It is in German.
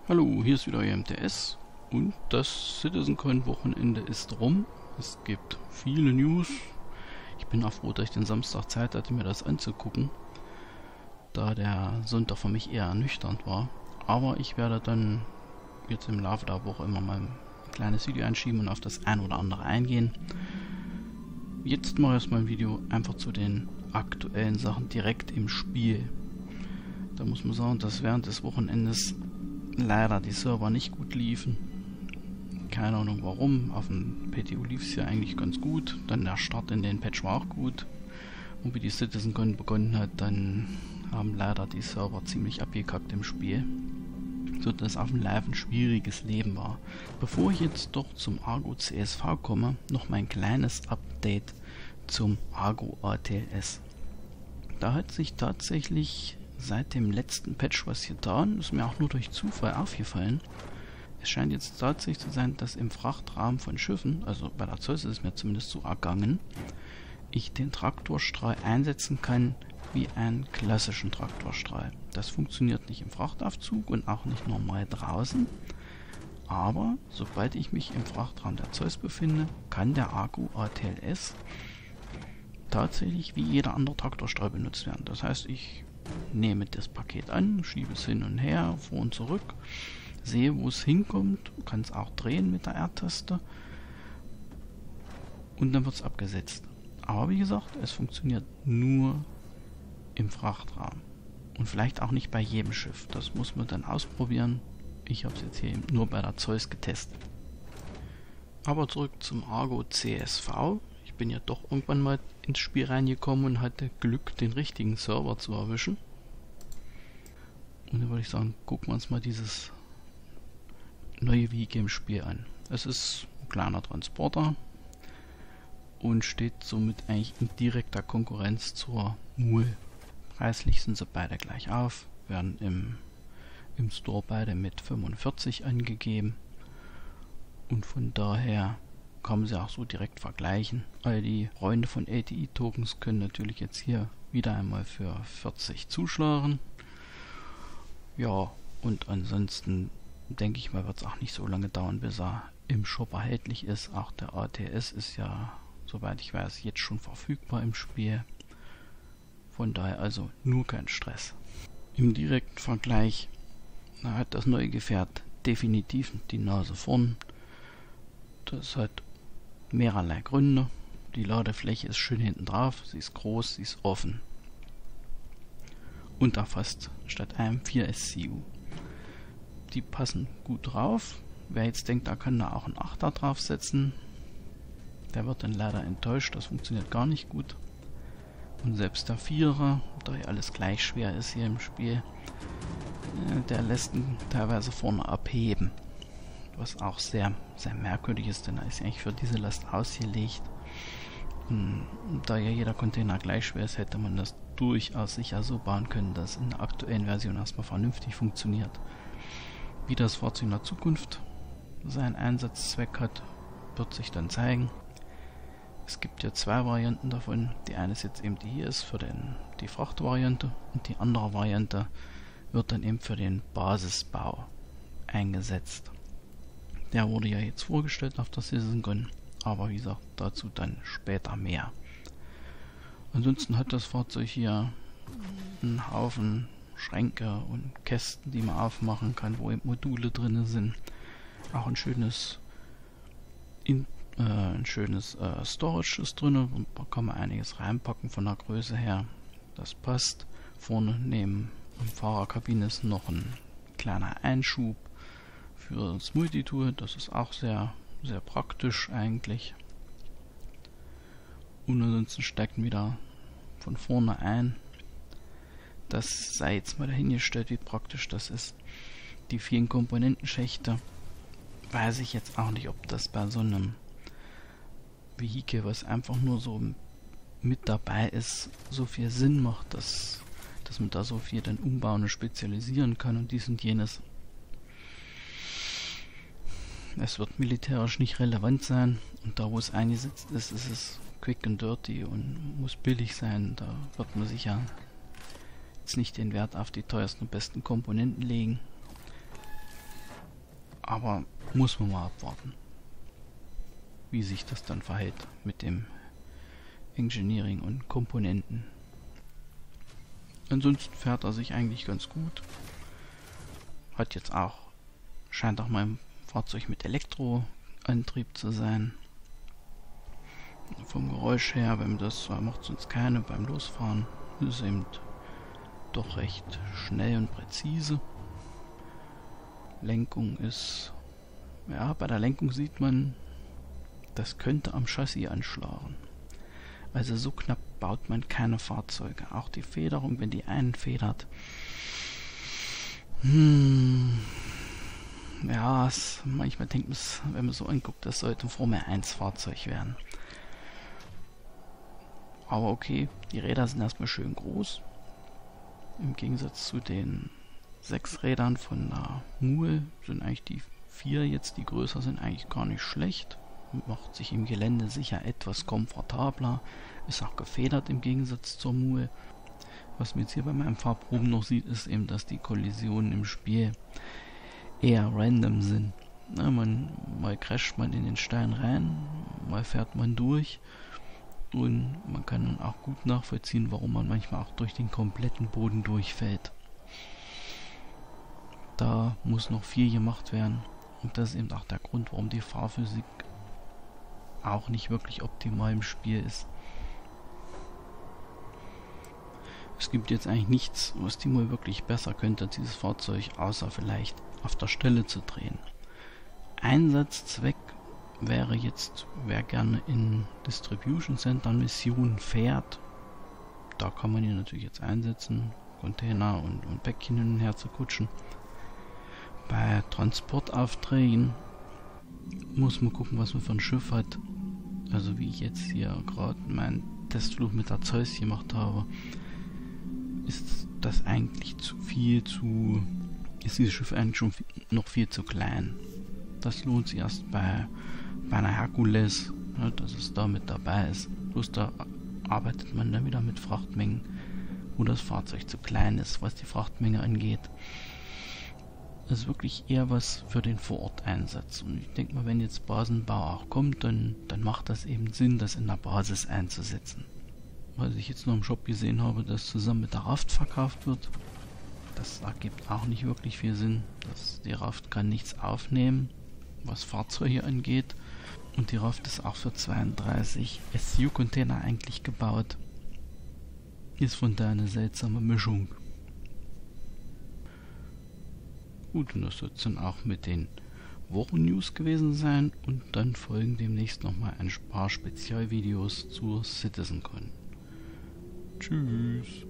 Hallo, hier ist wieder euer MTS und das CitizenCoin-Wochenende ist rum. Es gibt viele News. Ich bin auch froh, dass ich den Samstag Zeit hatte, mir das anzugucken, da der Sonntag für mich eher ernüchternd war. Aber ich werde dann jetzt im Laufe der Woche immer mal ein kleines Video einschieben und auf das ein oder andere eingehen. Jetzt mache ich erstmal ein Video einfach zu den aktuellen Sachen direkt im Spiel. Da muss man sagen, dass während des Wochenendes leider die Server nicht gut liefen. Keine Ahnung warum. Auf dem PTU lief es ja eigentlich ganz gut. Dann der Start in den Patch war auch gut. Und wie die CitizenCon begonnen hat, dann haben leider die Server ziemlich abgekackt im Spiel. So dass auf dem Live ein schwieriges Leben war. Bevor ich jetzt doch zum Argo CSV komme, noch mein kleines Update zum Argo ATLS. Da hat sich tatsächlich seit dem letzten Patch was getan, ist mir auch nur durch Zufall aufgefallen. Es scheint jetzt tatsächlich zu sein, dass im Frachtrahmen von Schiffen, also bei der Zeus ist es mir zumindest so ergangen, ich den Traktorstrahl einsetzen kann wie einen klassischen Traktorstrahl. Das funktioniert nicht im Frachtaufzug und auch nicht normal draußen, aber sobald ich mich im Frachtraum der Zeus befinde, kann der Argo ATLS tatsächlich wie jeder andere Traktorstrahl benutzt werden. Das heißt, ich nehme das Paket an, schiebe es hin und her, vor und zurück, sehe, wo es hinkommt, kann es auch drehen mit der R-Taste und dann wird es abgesetzt. Aber wie gesagt, es funktioniert nur im Frachtraum und vielleicht auch nicht bei jedem Schiff. Das muss man dann ausprobieren. Ich habe es jetzt hier nur bei der Zeus getestet. Aber zurück zum Argo CSV. Ich bin ja doch irgendwann mal ins Spiel reingekommen und hatte Glück, den richtigen Server zu erwischen. Und dann würde ich sagen, gucken wir uns mal dieses neue Vehikel im Spiel an. Es ist ein kleiner Transporter und steht somit eigentlich in direkter Konkurrenz zur Mul. Preislich sind sie beide gleich auf, werden im Store beide mit 45 angegeben und von daher kann man sie auch so direkt vergleichen. All die Freunde von ATI-Tokens können natürlich jetzt hier wieder einmal für 40 zuschlagen. Ja, und ansonsten denke ich mal, wird es auch nicht so lange dauern, bis er im Shop erhältlich ist. Auch der ATS ist ja, soweit ich weiß, jetzt schon verfügbar im Spiel. Von daher also nur kein Stress. Im direkten Vergleich hat das neue Gefährt definitiv die Nase vorn. Das hat mehrerlei Gründe. Die Ladefläche ist schön hinten drauf, sie ist groß, sie ist offen. Und erfasst statt einem 4 SCU. Die passen gut drauf. Wer jetzt denkt, da kann da auch ein 8er draufsetzen, der wird dann leider enttäuscht, das funktioniert gar nicht gut. Und selbst der 4er, da ja alles gleich schwer ist hier im Spiel, der lässt ihn teilweise vorne abheben. Was auch sehr, sehr merkwürdig ist, denn er ist ja eigentlich für diese Last ausgelegt. Da ja jeder Container gleich schwer ist, hätte man das durchaus sicher so bauen können, dass in der aktuellen Version erstmal vernünftig funktioniert. Wie das Fahrzeug in der Zukunft seinen Einsatzzweck hat, wird sich dann zeigen. Es gibt ja zwei Varianten davon. Die eine ist jetzt eben die hier ist für die Frachtvariante und die andere Variante wird dann eben für den Basisbau eingesetzt. Der wurde ja jetzt vorgestellt auf der CitizenCon, aber wie gesagt, dazu dann später mehr. Ansonsten hat das Fahrzeug hier einen Haufen Schränke und Kästen, die man aufmachen kann, wo eben Module drin sind. Auch ein schönes Storage ist drin, da kann man einiges reinpacken von der Größe her. Das passt. Vorne neben der Fahrerkabine ist noch ein kleiner Einschub für das Multitool, das ist auch sehr, sehr praktisch eigentlich. Und ansonsten stecken wieder von vorne ein. Das sei jetzt mal dahingestellt, wie praktisch das ist. Die vielen Komponentenschächte, weiß ich jetzt auch nicht, ob das bei so einem Vehikel, was einfach nur so mit dabei ist, so viel Sinn macht, dass man da so viel dann umbauen und spezialisieren kann und dies und jenes. Es wird militärisch nicht relevant sein und da wo es eingesetzt ist, ist es quick and dirty und muss billig sein. Da wird man sicher jetzt nicht den Wert auf die teuersten und besten Komponenten legen. Aber muss man mal abwarten, wie sich das dann verhält mit dem Engineering und Komponenten. Ansonsten fährt er sich eigentlich ganz gut. Hat jetzt auch, scheint auch mein Fahrzeug mit Elektroantrieb zu sein. Vom Geräusch her, das macht es uns keine beim Losfahren, ist eben doch recht schnell und präzise. Lenkung ist, ja, bei der Lenkung sieht man, das könnte am Chassis anschlagen. Also so knapp baut man keine Fahrzeuge. Auch die Federung, wenn die einfedert. Ja, manchmal denkt man, wenn man so anguckt, das sollte ein Formel 1 Fahrzeug werden. Aber okay, die Räder sind erstmal schön groß. Im Gegensatz zu den 6 Rädern von der Mule sind eigentlich die 4 jetzt, die größer sind, eigentlich gar nicht schlecht. Macht sich im Gelände sicher etwas komfortabler. Ist auch gefedert im Gegensatz zur Mule. Was man jetzt hier bei meinem Fahrproben noch sieht, ist eben, dass die Kollisionen im Spiel eher random sind. Na, mal crasht man in den Stein rein, mal fährt man durch. Und man kann dann auch gut nachvollziehen, warum man manchmal auch durch den kompletten Boden durchfällt. Da muss noch viel gemacht werden. Und das ist eben auch der Grund, warum die Fahrphysik auch nicht wirklich optimal im Spiel ist. Es gibt jetzt eigentlich nichts, was die Mule wirklich besser könnte als dieses Fahrzeug, außer vielleicht auf der Stelle zu drehen. Einsatzzweck wäre jetzt, wer gerne in Distribution Center Missionen fährt, da kann man ihn natürlich jetzt einsetzen, Container und Päckchen hin und her zu kutschen. Bei Transportaufträgen muss man gucken, was man für ein Schiff hat. Also wie ich jetzt hier gerade meinen Testflug mit der Zeus gemacht habe, ist das eigentlich ist dieses Schiff eigentlich schon noch viel zu klein. Das lohnt sich erst bei einer Herkules, ne, dass es da mit dabei ist. Bloß da arbeitet man dann wieder mit Frachtmengen, wo das Fahrzeug zu klein ist, was die Frachtmenge angeht. Das ist wirklich eher was für den Vororteinsatz. Und ich denke mal, wenn jetzt Basenbau auch kommt, dann macht das eben Sinn, das in der Basis einzusetzen. Was ich jetzt noch im Shop gesehen habe, dass zusammen mit der Raft verkauft wird, das ergibt auch nicht wirklich viel Sinn. Die Raft kann nichts aufnehmen, was Fahrzeuge angeht. Und die Raft ist auch für 32 SU-Container eigentlich gebaut. Ist von daher eine seltsame Mischung. Gut, und das soll es dann auch mit den Wochennews gewesen sein. Und dann folgen demnächst nochmal ein paar Spezialvideos zur CitizenCon. Tschüss.